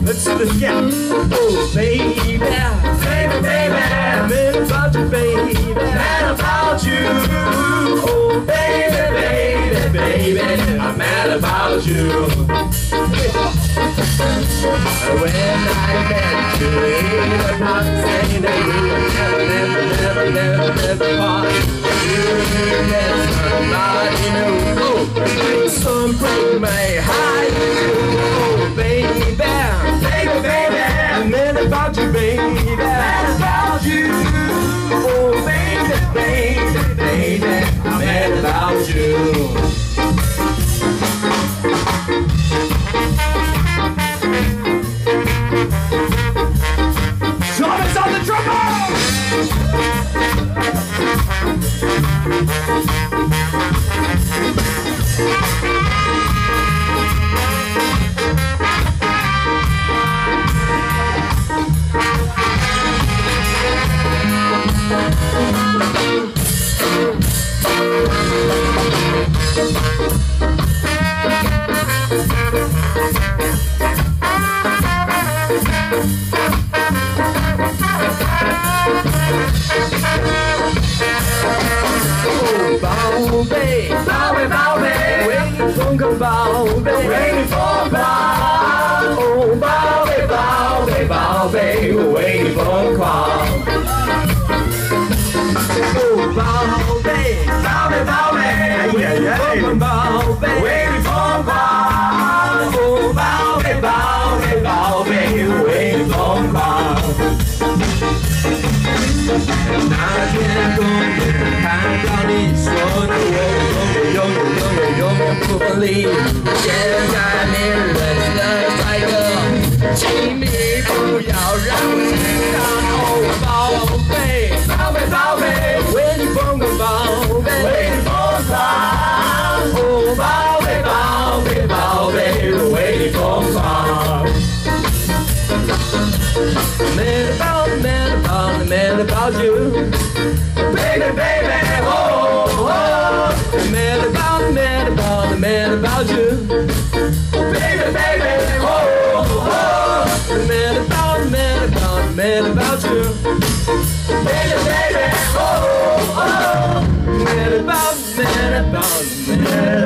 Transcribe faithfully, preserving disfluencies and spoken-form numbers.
Let's do this again. Oh, baby, baby, baby, I'm mad about you, baby, mad about you. Oh, baby, baby, baby, I'm mad about you. When I met you, it was not saying that we would never, never, never, never, never part. You let somebody know. Oh, some break my heart. Oh, baby, baby, baby, I'm mad about you, baby, mad about you. Oh, baby, baby, baby, I'm mad about you. Thomas on the trombone! Baby, Bowie, Bowie, waiting for come Bowie, waiting for Bowie. Oh, Bowie, Bowie, Bowie, waiting for come. Oh, Bowie, Bowie, Bowie, waiting for Bowie, waiting for Bowie. Oh, Bowie, Bowie, Bowie, waiting for come. I can't go. 看到你说的我永远永远永远永远不分离，现在没人的帅哥，请你不要让我心伤。哦，宝贝，宝贝，宝贝，为你疯狂，宝贝，为你疯狂。哦，宝贝，宝贝，宝贝，为你疯狂。Mad about, mad about, mad about you. Baby, baby, oh, oh. Mad about, mad about, mad about you. Baby, baby, oh, oh. Mad about, mad about, mad about you. Baby, baby, oh, oh. Mad about, mad about, mad